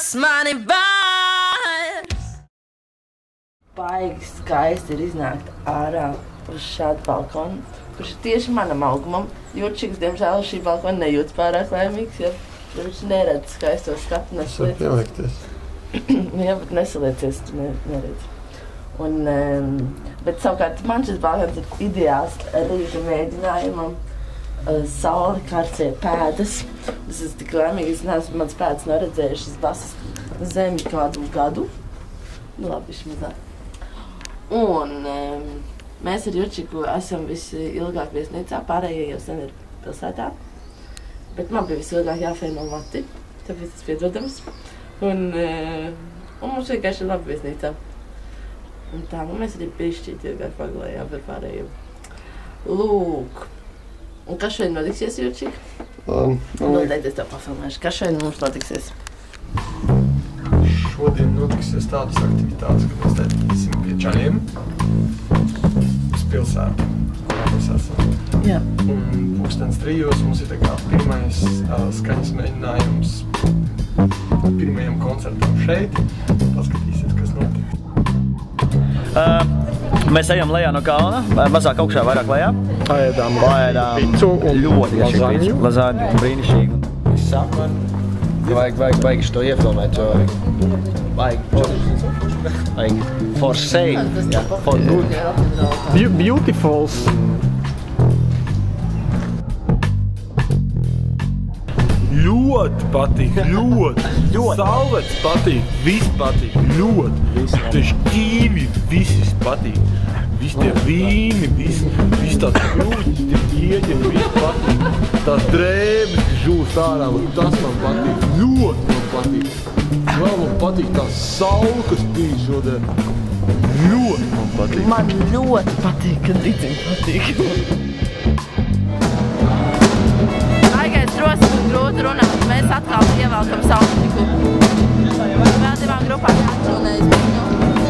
mani vairs. Baigi skaisti ir iznākt ārā uz šādu balkonu, kurš ir tieši manam augumam. Jurčiks, diemžēl, šī balkona nejūtas pārāk laimīgs, jo viņš neredz skaisto skatu, nesaliec. Pieliekties. Jā, bet nesaliecies, tu neredz. Bet savukārt man šis balkons ir ideāls rīta mēģinājumam. Saule, karcie pēdas. Es esmu tik laimīgi, es neesmu mans pēdas noredzējušas basas zemi kādu gadu. Nu labi, vismazāk. Un mēs ar Jurčiku esam visi ilgāk viesnīcā, pārējie jau sen ir pilsētā. Bet man bija visilgāk jāfēno mati, tāpēc tas piedodams. Un mums vienkārši ir labi viesnīcā. Un tā, mēs arī pišķīt ilgāk pagulējām par pārējiem. Lūk. Un kas šodien notiksies, Jurčik? Noteikti es tev pafilmēšu. Kas šodien mums notiksies? Šodien notiksies tādas aktivitātes, ka mēs tētīsim pie čaļiem uz pilsētu, kurā mēs esam. Jā. Un 3:00 mums ir tā kā pirmais skaņas mēģinājums pirmajam koncertam šeit. Paskatīsiet, kas notiks. Mēs ejam lejā no kalna, mazāk augšā, vairāk lejā. Paēdām picu un ļoti lazāņu un brīnišķīgi. Vajag šo iefilmēt, jo vajag for sale, for good. Beautifuls. Ļoti patīk, ļoti. Salvets patīk, viss patīk, ļoti. Tieši ķīvi, viss patīk. Viss tie vīni, viss tāds krūtis, tie ieģeri, viss patīk. Tās drēbes žūst ārā, tas man patīk, ļoti man patīk. Vēl man patīk tās saukas pīd šodien. Ļoti man patīk. Man ļoti patīk, kad Dicim patīk. Baigais drosmes un grūti runāt, mēs atkal ievelkam sauletiku. Vēl divām grupām jāatšūnējas viņu.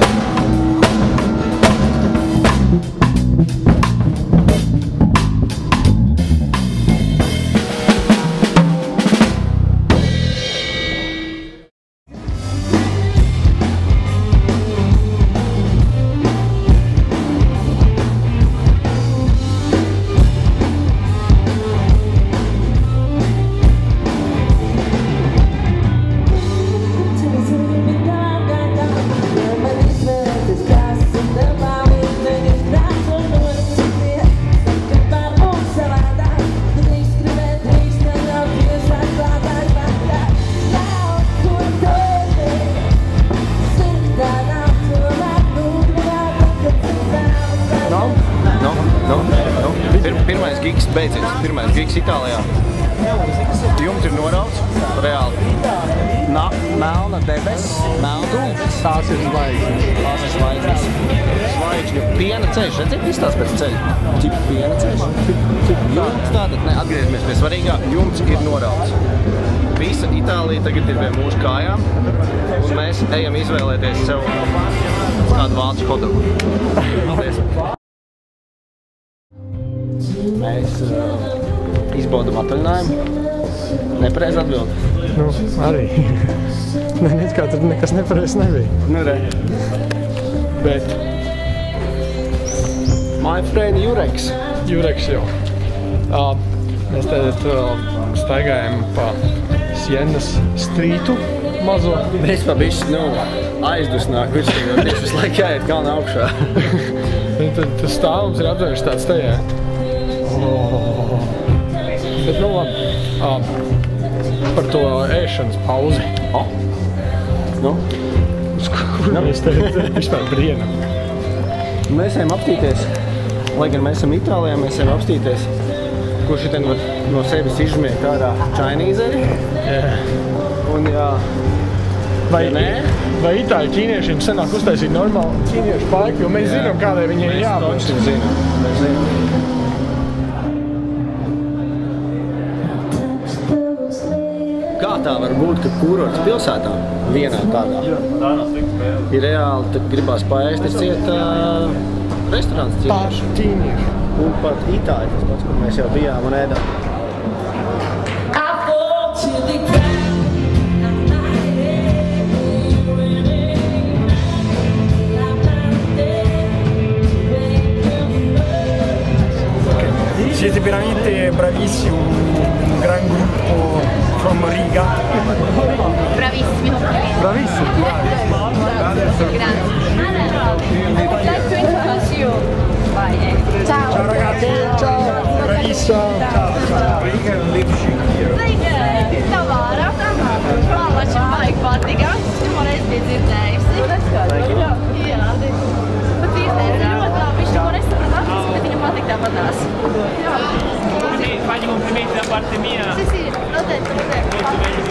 Pirmais gigs Itālijā. Jums ir norauts, reāli. Melna debesis, melna. Tās ir zvaigznes. Tās ir zvaigznes. Zvaigžņu piena ceļš. Redziet, izstās pēc ceļa. Cik piena ceļš? Jums tātad, atgriežamies pie svarīgā. Jums ir norauts. Visa Itālija tagad ir pie mūsu kājām. Un mēs ejam izvēlēties sev kādu vācu hodogu. Paldies! Mēs izbaudam atvaļinājumu. Nepareiz atbildi. Nu, arī. Nec kā tur nekas nepareiz nebija. Nu, re. Bet my friend Jureks. Jureks jau. Mēs tagad staigājam pa Sienas strītu mazo. Mēs pa bišķi, aizdusnāk virsīgi, jo tieši visu laiku jāiet kalna augšā. Tas stāvums ir apdējuši tāds tajā. Bet labi, par to ēšanas pauzi. Uz kur mēs te vispār brienam? Mēs ejam apstīties, lai gan mēs esam Itālijā, mēs ejam apstīties, kurš šitien var no sevis izžmiegt ārā čainīzeri. Un jā, vai itāļu ķīniešiem sanāk uztaisīt normālu ķīniešu paiku, jo mēs zinām, kādai viņai jābūt. Mēs zinām. Kā tā var būt, ka kūrots pilsētā vienā tādā ir reāli, tad gribās paēst, ir ciet restorāns ķīniešu. Un pat itāļi, tas pats, kur mēs jau bijām un ēdām. bravissimo, un gran gruppo from Riga. Bravissimi, complimenti. Bravissimo, Like to introduce you. Vai, ciao. ciao ragazzi, ciao, bravissimo. Ciao. Riga and Lipschi. Tamara. Mama, ce mai patika. Tomorrow is busy day. Jā. Bet īstenībā ļoti labi. Viņš tomēr nesaprata, bet viņam patīk tāpatās. Fagli complimenti da parte mia. Sì, noteikti.